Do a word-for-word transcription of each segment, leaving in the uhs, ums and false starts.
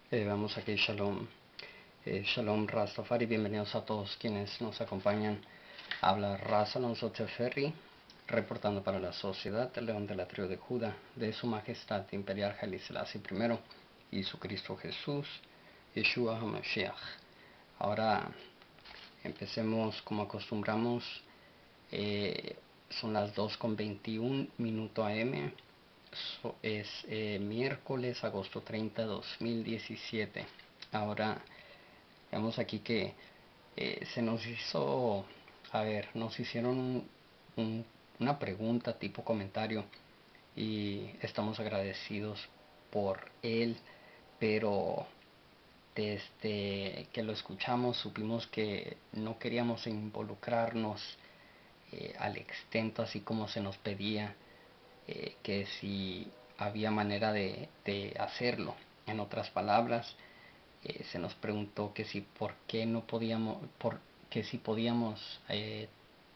Eh, vamos aquí, Shalom. Eh, Shalom Rastafari, bienvenidos a todos quienes nos acompañan. Habla Raz Alonso Teferri, reportando para la Sociedad del León de la Tribu de Judá, de Su Majestad Imperial Haile Selassie primero y su Cristo Jesús, Yeshua HaMashiach. Ahora empecemos como acostumbramos. Eh, son las dos con veintiún minuto A M. So, es eh, miércoles, agosto treinta, dos mil diecisiete. Ahora vemos aquí que eh, se nos hizo, a ver, nos hicieron un, un, una pregunta tipo comentario y estamos agradecidos por él, pero desde que lo escuchamos supimos que no queríamos involucrarnos eh, al extento así como se nos pedía, eh, que si había manera de, de hacerlo. En otras palabras, eh, se nos preguntó que si por qué no podíamos, por, que si podíamos eh,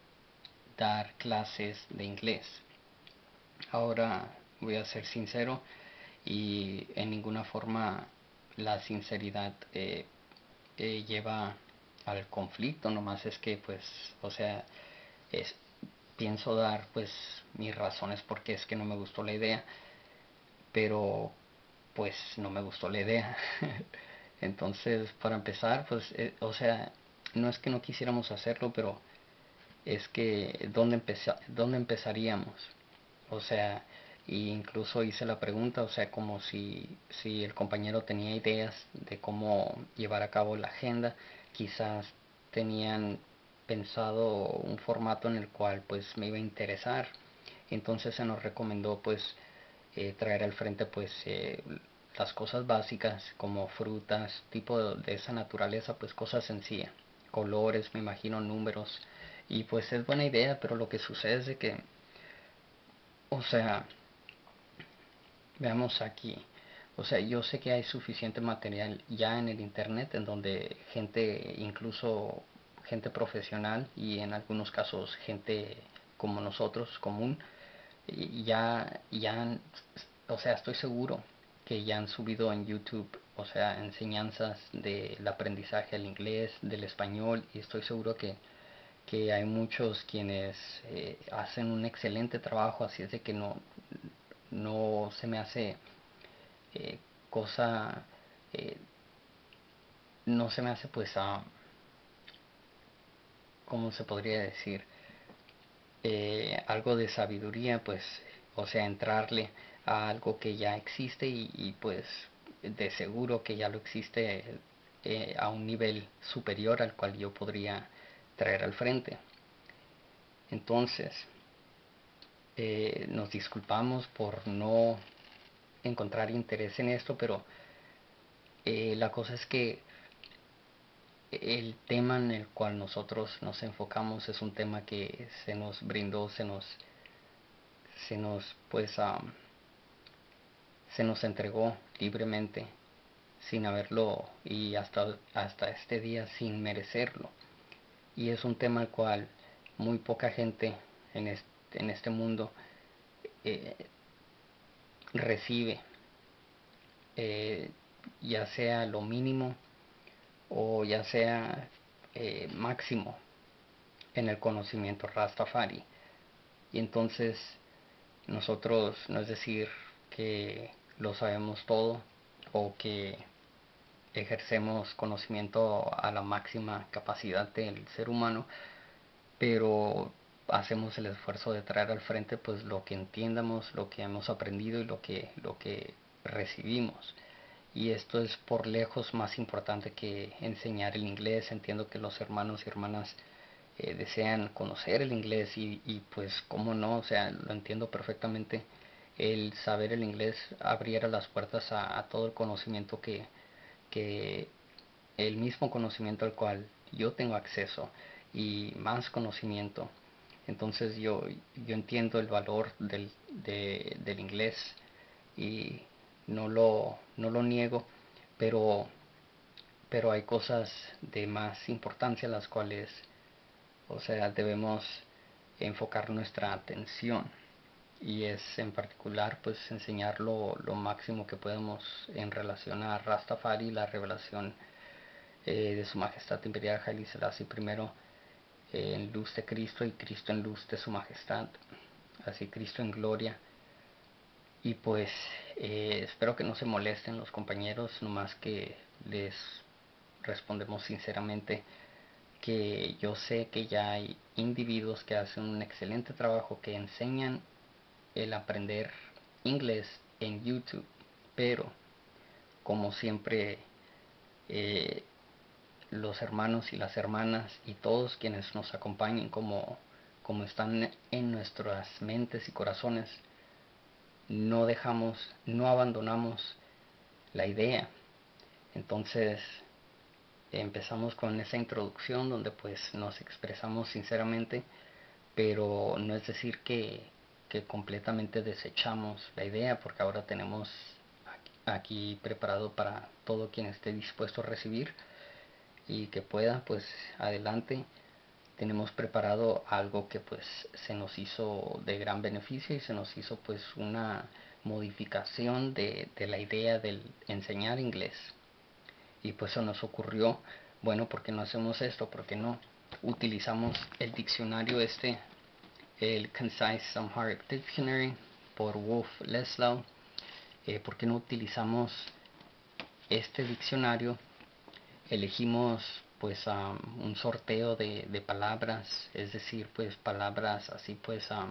dar clases de inglés. Ahora voy a ser sincero y en ninguna forma la sinceridad eh, eh, lleva al conflicto, nomás es que pues, o sea, es, pienso dar pues mis razones porque es que no me gustó la idea, pero pues no me gustó la idea. Entonces, para empezar, pues, eh, o sea, no es que no quisiéramos hacerlo, pero es que ¿dónde, empeza dónde empezaríamos? O sea, y incluso hice la pregunta, o sea, como si, si el compañero tenía ideas de cómo llevar a cabo la agenda, quizás tenían pensado un formato en el cual pues me iba a interesar. Entonces se nos recomendó pues eh, traer al frente pues eh, las cosas básicas como frutas, tipo de, de esa naturaleza, pues cosas sencillas, colores, me imagino, números, y pues es buena idea, pero lo que sucede es de que, o sea, veamos aquí, o sea, yo sé que hay suficiente material ya en el internet en donde gente, incluso gente profesional y en algunos casos gente como nosotros, común, ya, ya, o sea, estoy seguro que ya han subido en YouTube, o sea, enseñanzas del aprendizaje del inglés, del español, y estoy seguro que, que hay muchos quienes eh, hacen un excelente trabajo, así es de que no, no se me hace eh, cosa, eh, no se me hace pues, uh, ¿cómo se podría decir? Eh, algo de sabiduría, pues, o sea, entrarle a algo que ya existe y, y pues de seguro que ya lo existe eh, a un nivel superior al cual yo podría traer al frente. Entonces, eh, nos disculpamos por no encontrar interés en esto, pero eh, la cosa es que el tema en el cual nosotros nos enfocamos es un tema que se nos brindó, se nos, se nos pues um, se nos entregó libremente sin haberlo y hasta, hasta este día sin merecerlo. Y es un tema al cual muy poca gente en este, en este mundo eh, recibe, eh, ya sea lo mínimo o ya sea eh, máximo en el conocimiento Rastafari. Y entonces nosotros no es decir que lo sabemos todo o que ejercemos conocimiento a la máxima capacidad del ser humano, pero hacemos el esfuerzo de traer al frente pues lo que entiendamos, lo que hemos aprendido y lo que, lo que recibimos. Y esto es por lejos más importante que enseñar el inglés. Entiendo que los hermanos y hermanas eh, desean conocer el inglés y, y pues cómo no, o sea, lo entiendo perfectamente. El saber el inglés abriera las puertas a, a todo el conocimiento que, que el mismo conocimiento al cual yo tengo acceso y más conocimiento. Entonces yo, yo entiendo el valor del, de, del inglés y no lo, no lo niego, pero, pero hay cosas de más importancia las cuales, o sea, debemos enfocar nuestra atención. y es en particular pues enseñar lo, lo máximo que podemos en relación a Rastafari, la revelación eh, de su majestad imperial Haile Selassie primero, eh, en luz de Cristo y Cristo en luz de su majestad, así Cristo en gloria. Y pues eh, espero que no se molesten los compañeros, nomás que les respondemos sinceramente que yo sé que ya hay individuos que hacen un excelente trabajo, que enseñan el aprender inglés en YouTube, pero como siempre eh, los hermanos y las hermanas y todos quienes nos acompañen como, como están en nuestras mentes y corazones, no dejamos, no abandonamos la idea. Entonces empezamos con esa introducción donde pues nos expresamos sinceramente, pero no es decir que, que completamente desechamos la idea, porque ahora tenemos aquí, aquí preparado para todo quien esté dispuesto a recibir y que pueda, pues adelante. Tenemos preparado algo que pues se nos hizo de gran beneficio y se nos hizo pues una modificación de, de la idea del enseñar inglés. Y pues se nos ocurrió, bueno, ¿por qué no hacemos esto? ¿Por qué no utilizamos el diccionario este, el Concise Amharic Dictionary por Wolf Leslau? Eh, ¿Por qué no utilizamos este diccionario? Elegimos pues um, un sorteo de, de palabras, es decir, pues palabras así pues um,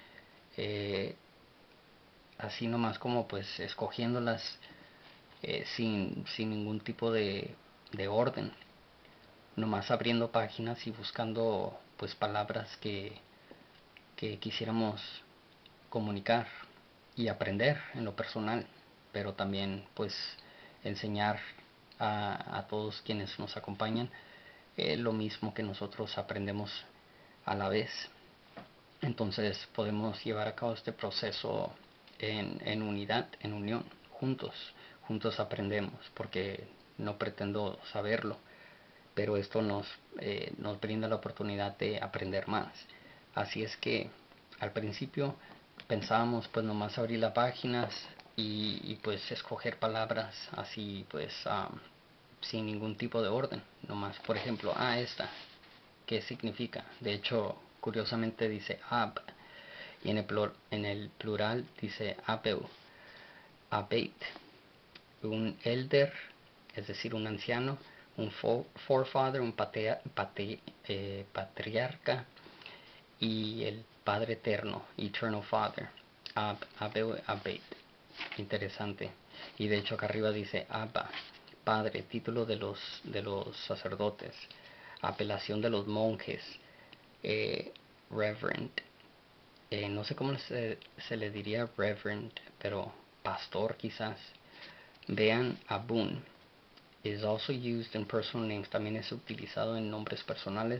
eh, así nomás como pues escogiéndolas eh, sin, sin ningún tipo de, de orden, nomás abriendo páginas y buscando pues palabras que, que quisiéramos comunicar y aprender en lo personal, pero también pues enseñar a, a todos quienes nos acompañan eh, lo mismo que nosotros aprendemos a la vez. Entonces podemos llevar a cabo este proceso en, en unidad, en unión, juntos, juntos aprendemos, porque no pretendo saberlo, pero esto nos, eh, nos brinda la oportunidad de aprender más. Así es que al principio pensábamos pues nomás abrir las páginas y, y pues escoger palabras así pues um, sin ningún tipo de orden, nomás por ejemplo, ah, esta, ¿qué significa? De hecho, curiosamente dice ab y en el, plur, en el plural dice abeu, abate, un elder, es decir, un anciano, un forefather, un patea, pate, eh, patriarca, y el Padre Eterno, Eternal Father, Ab, Abeu, Abate. Interesante. Y de hecho acá arriba dice Abba, Padre, título de los, de los sacerdotes, apelación de los monjes, eh, Reverend. Eh, no sé cómo se, se le diría Reverend, pero pastor quizás. Vean Abun. Is also used in personal names. También es utilizado en nombres personales.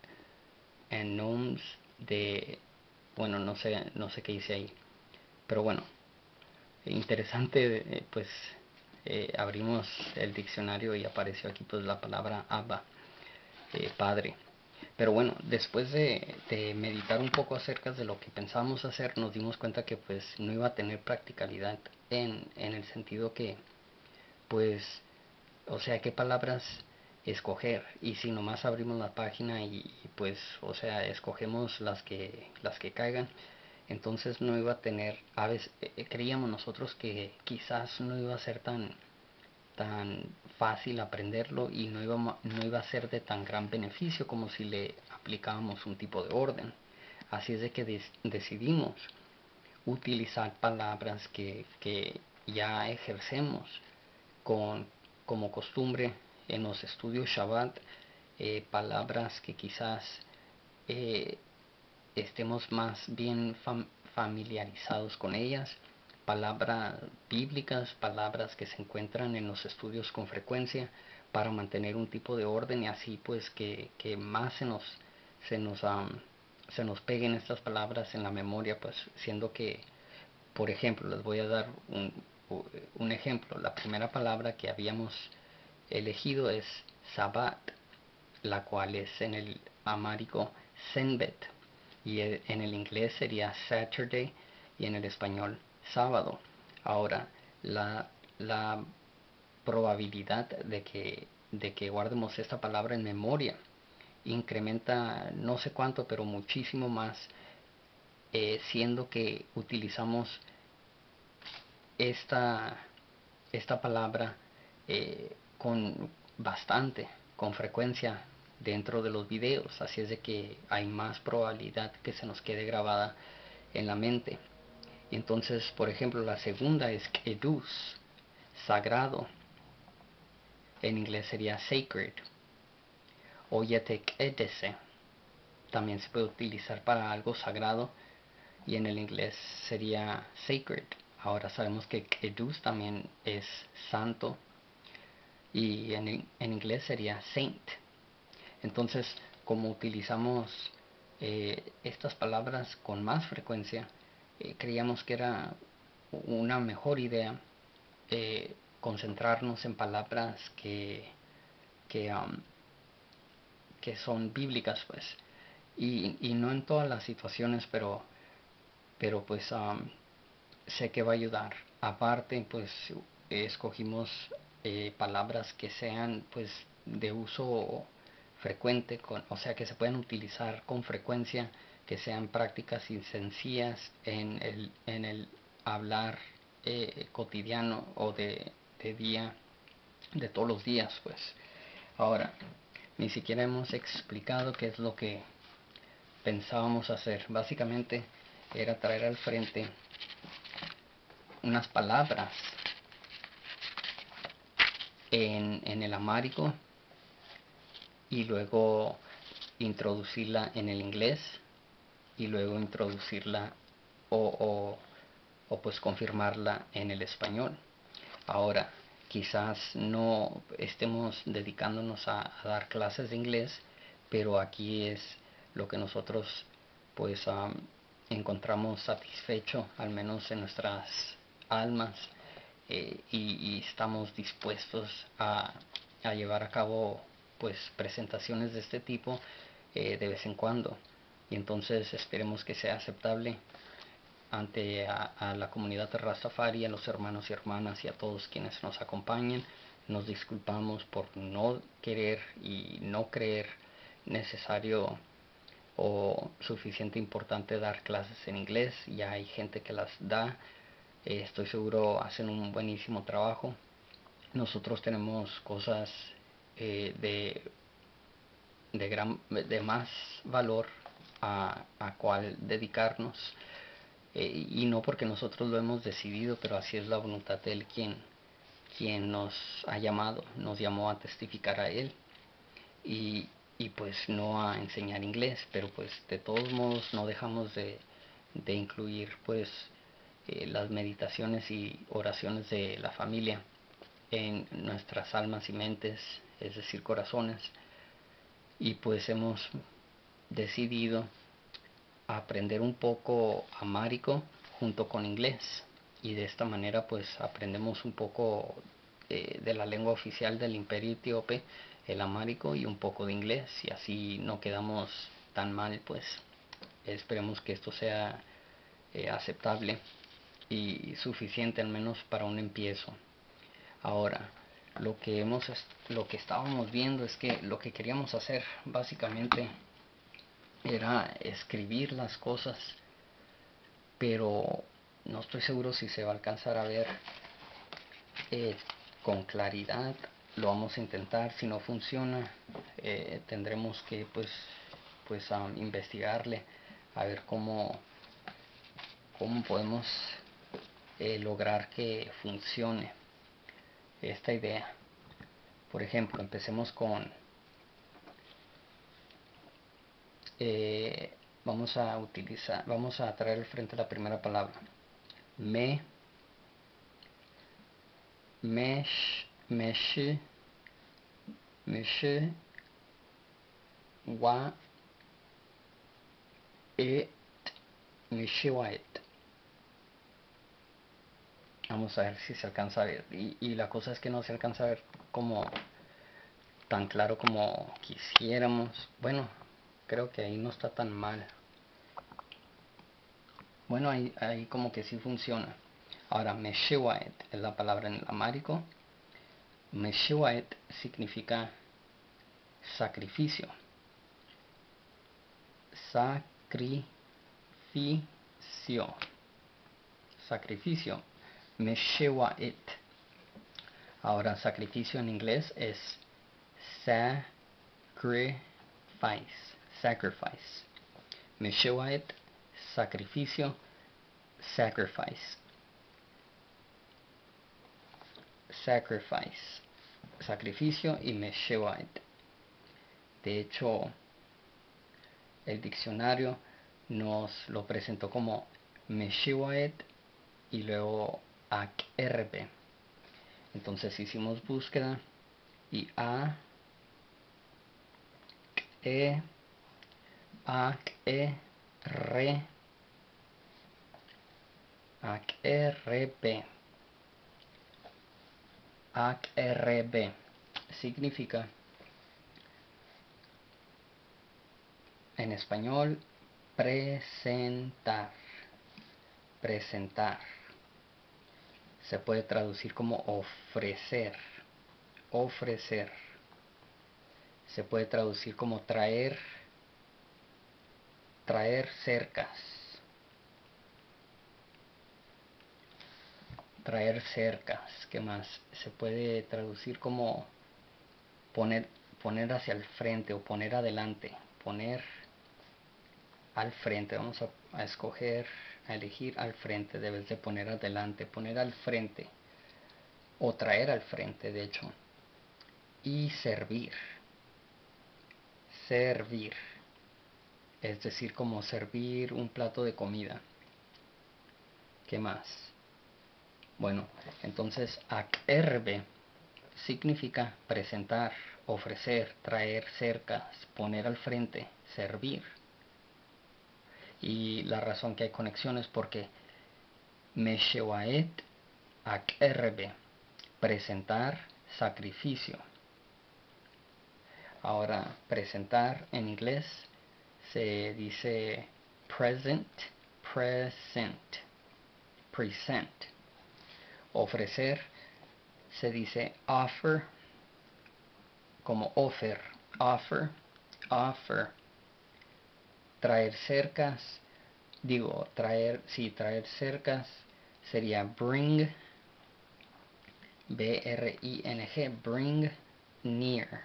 And noms de... Bueno, no sé, no sé qué dice ahí. Pero bueno, interesante, eh, pues eh, abrimos el diccionario y apareció aquí pues la palabra Abba, eh, Padre. Pero bueno, después de, de meditar un poco acerca de lo que pensábamos hacer, nos dimos cuenta que pues no iba a tener practicalidad en, en el sentido que pues, o sea, qué palabras escoger, y si nomás abrimos la página y, y pues, o sea, escogemos las que las que caigan, entonces no iba a tener, a veces eh, creíamos nosotros que quizás no iba a ser tan tan fácil aprenderlo y no iba, no iba a ser de tan gran beneficio como si le aplicábamos un tipo de orden. Así es de que des, decidimos utilizar palabras que, que ya ejercemos con, como costumbre en los estudios Shabbat, eh, palabras que quizás eh, estemos más bien fam familiarizados con ellas, palabras bíblicas, palabras que se encuentran en los estudios con frecuencia para mantener un tipo de orden y así pues que, que más se nos, se nos, um, se nos peguen estas palabras en la memoria, pues siendo que, por ejemplo, les voy a dar un, un ejemplo. La primera palabra que habíamos elegido es Sabbat, la cual es en el amárico Senbet, y en el inglés sería Saturday, y en el español sábado. Ahora, la, la probabilidad de que, de que guardemos esta palabra en memoria incrementa no sé cuánto, pero muchísimo más, eh, siendo que utilizamos esta, esta palabra eh, con bastante, con frecuencia dentro de los videos, así es de que hay más probabilidad que se nos quede grabada en la mente. Entonces, por ejemplo, la segunda es kedus, sagrado. En inglés sería sacred. O yetekedese, también se puede utilizar para algo sagrado y en el inglés sería sacred. Ahora sabemos que kedus también es santo y en, en inglés sería saint. Entonces, como utilizamos eh, estas palabras con más frecuencia, eh, creíamos que era una mejor idea eh, concentrarnos en palabras que, que, um, que son bíblicas, pues. Y, y no en todas las situaciones, pero, pero pues um, sé que va a ayudar. Aparte, pues escogimos eh, palabras que sean pues de uso frecuente, con, o sea que se pueden utilizar con frecuencia, que sean prácticas y sencillas en el, en el hablar eh, cotidiano o de, de día, de todos los días, pues. Ahora, ni siquiera hemos explicado qué es lo que pensábamos hacer. Básicamente era traer al frente unas palabras en, en el amárico y luego introducirla en el inglés y luego introducirla o, o, o pues confirmarla en el español. Ahora, quizás no estemos dedicándonos a, a dar clases de inglés, pero aquí es lo que nosotros pues um, encontramos satisfecho, al menos en nuestras almas, eh, y, y estamos dispuestos a, a llevar a cabo pues presentaciones de este tipo eh, de vez en cuando, y entonces esperemos que sea aceptable ante a, a la comunidad de Rastafari, a los hermanos y hermanas y a todos quienes nos acompañen. Nos disculpamos por no querer y no creer necesario o suficiente importante dar clases en inglés. Ya hay gente que las da, eh, estoy seguro hacen un buenísimo trabajo. Nosotros tenemos cosas eh, de, de, gran, de más valor a, a cual dedicarnos, eh, y no porque nosotros lo hemos decidido, pero así es la voluntad de Él quien, quien nos ha llamado, nos llamó a testificar a Él y, y pues no a enseñar inglés, pero pues de todos modos no dejamos de, de incluir pues eh, las meditaciones y oraciones de la familia en nuestras almas y mentes, es decir, corazones, y pues hemos decidido aprender un poco amárico junto con inglés y de esta manera pues aprendemos un poco eh, de la lengua oficial del imperio etíope, el amárico, y un poco de inglés, y así no quedamos tan mal. Pues esperemos que esto sea eh, aceptable y suficiente al menos para un empiezo. Ahora, lo que hemos lo que estábamos viendo es que lo que queríamos hacer básicamente era escribir las cosas, pero no estoy seguro si se va a alcanzar a ver eh, con claridad. Lo vamos a intentar. Si no funciona, eh, tendremos que pues pues um, investigarle a ver cómo cómo podemos eh, lograr que funcione esta idea. Por ejemplo, empecemos con eh, vamos a utilizar vamos a traer al frente la primera palabra, me, mesh, mesh, mesh, wa, et, meshewait. Vamos a ver si se alcanza a ver, y, y la cosa es que no se alcanza a ver como tan claro como quisiéramos. Bueno, creo que ahí no está tan mal. Bueno, ahí, ahí como que sí funciona. Ahora, Meshiwaet es la palabra en el amárico. Meshiwaet significa sacrificio. Sacrificio. Sacrificio. Meshiwaet. Ahora, sacrificio en inglés es sacrifice. Sacrifice. Meshiwaet, sacrificio, sacrifice. Sacrifice. Sacrificio y Meshiwaet. De hecho, el diccionario nos lo presentó como Meshiwaet y luego A C R B. Entonces hicimos búsqueda y A, E, A, E, R, A, R, B. A, R, B significa en español presentar. Presentar. Se puede traducir como ofrecer. Ofrecer. Se puede traducir como traer. Traer cercas. Traer cercas. ¿Qué más? Se puede traducir como poner, poner hacia el frente o poner adelante. Poner al frente. Vamos a, a escoger, a elegir al frente. Debes de poner adelante. Poner al frente. O traer al frente, de hecho. Y servir. Servir. Es decir, como servir un plato de comida. ¿Qué más? Bueno, entonces acerbe significa presentar, ofrecer, traer cerca, poner al frente, servir. Y la razón que hay conexión es porque Meshewaet acerbe, presentar, sacrificio. Ahora, presentar en inglés se dice present, present, present. Ofrecer se dice offer, como offer, offer, offer. Traer cercas, digo, traer, sí, traer cercas sería bring, B R I N G, bring near.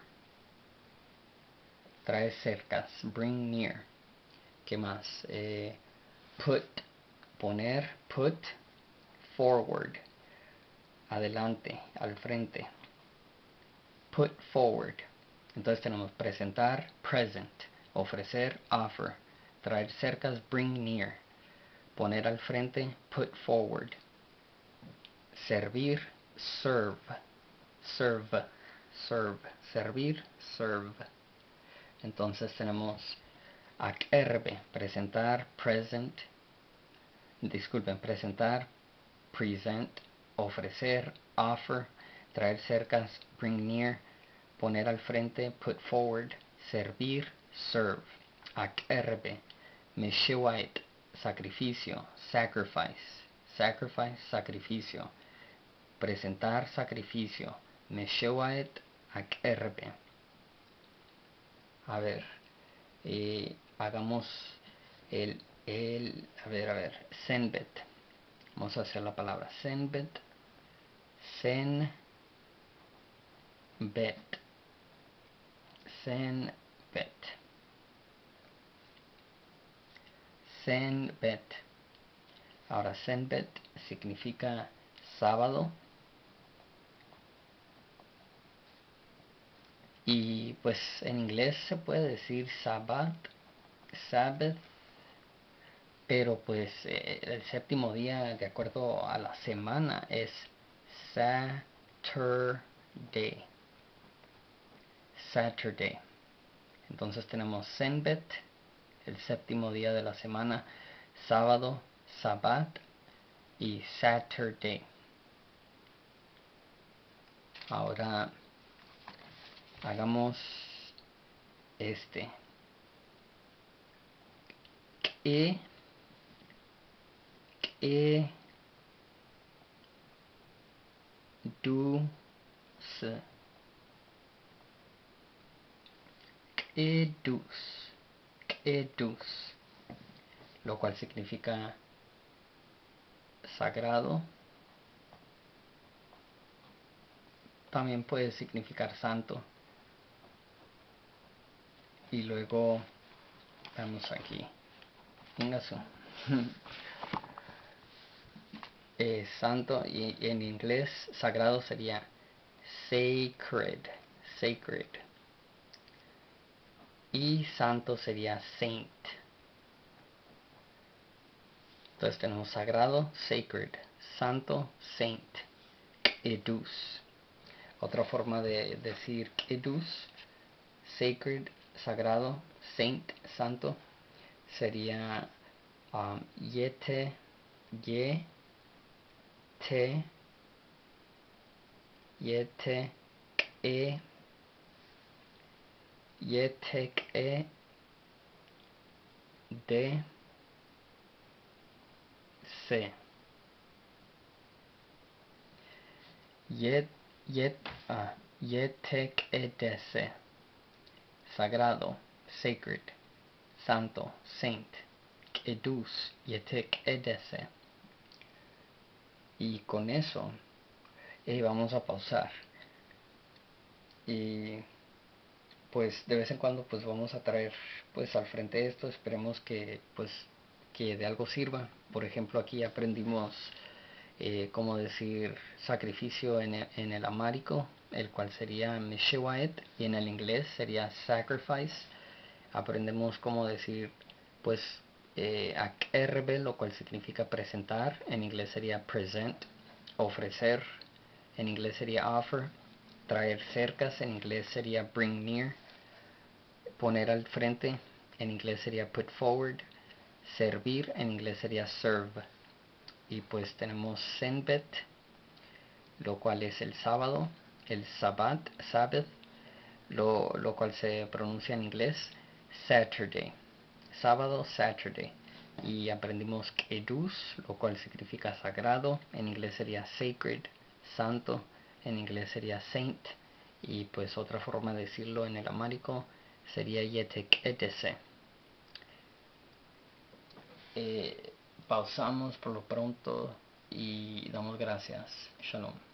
Traer cercas, bring near. ¿Qué más? Eh, put, poner, put forward. Adelante, al frente. Put forward. Entonces tenemos presentar, present. Ofrecer, offer. Traer cercas, bring near. Poner al frente, put forward. Servir, serve. Serve, serve. Servir, serve. Entonces tenemos acerbe, presentar, present. Disculpen, presentar, present, ofrecer, offer, traer cercas, bring near, poner al frente, put forward, servir, serve, acerbe, meshiwaet, sacrificio, sacrifice, sacrifice, sacrificio, presentar sacrificio, meshiwaet, acerbe. A ver, eh, hagamos el, el, a ver, a ver, senbet. Vamos a hacer la palabra senbet. Senbet. Senbet. Senbet. Ahora, senbet significa sábado. Y pues en inglés se puede decir Sabbath, Sabbath, pero pues eh, el séptimo día de acuerdo a la semana es Saturday. Saturday. Entonces tenemos Senbet, el séptimo día de la semana, sábado, Sabbath y Saturday. Ahora hagamos este. ¿Qué E dulce, quedus, quedus, lo cual significa sagrado. También puede significar santo. Y luego vamos aquí. Ingasu. eh, santo, y en inglés sagrado sería sacred, sacred. Y santo sería saint. Entonces tenemos sagrado, sacred, santo, saint, quedus. Otra forma de decir quedus, sacred, sagrado, saint, santo, sería um, yete, ye, te, yete, e, yete, e, de, se. Yet, yet, uh, yetek edese, sagrado, sacred, santo, saint, quedus, yetek edese. Y con eso eh, vamos a pausar. Y pues de vez en cuando pues vamos a traer pues al frente esto, esperemos que pues que de algo sirva. Por ejemplo, aquí aprendimos eh, cómo decir sacrificio en el, en el amárico, el cual sería Mishewait, y en el inglés sería sacrifice. Aprendemos cómo decir pues eh, akerbe, lo cual significa presentar, en inglés sería present. Ofrecer, en inglés sería offer. Traer cercas, en inglés sería bring near. Poner al frente, en inglés sería put forward. Servir, en inglés sería serve. Y pues tenemos Senbet, lo cual es el sábado, el Sabbat, Sabbath, lo, lo cual se pronuncia en inglés Saturday, sábado, Saturday. Y aprendimos Kedus, lo cual significa sagrado, en inglés sería sacred, santo, en inglés sería saint. Y pues otra forma de decirlo en el amárico sería Yeteketese. Eh, pausamos por lo pronto y damos gracias. Shalom.